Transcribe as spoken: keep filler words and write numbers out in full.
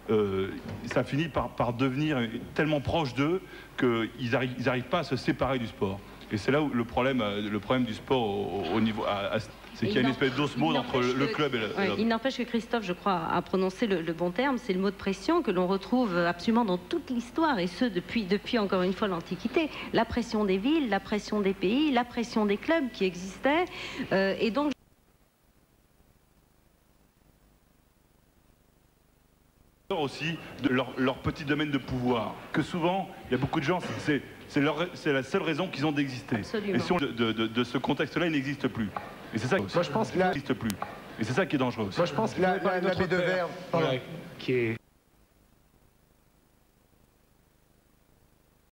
euh, ça finit par, par devenir tellement proche d'eux qu'ils n'arrivent ils arrivent pas à se séparer du sport. Et c'est là où le problème, le problème du sport au, au niveau, à, à, c'est qu'il y a une espèce d'osmose entre le club et le... Ouais, il n'empêche que Christophe, je crois, a prononcé le, le bon terme, c'est le mot de pression que l'on retrouve absolument dans toute l'histoire, et ce, depuis, depuis encore une fois l'Antiquité. La pression des villes, la pression des pays, la pression des clubs qui existaient, euh, et donc... aussi de leur, leur petit domaine de pouvoir, que souvent, il y a beaucoup de gens, c'est la seule raison qu'ils ont d'exister. Et si on, de, de, de ce contexte-là, il n'existe plus. Et c'est ça, moi, je pense qu'il n'existe plus. Et c'est ça qui est dangereux aussi. Moi, je pense qu'il y a l'abbé de Verre, qui est...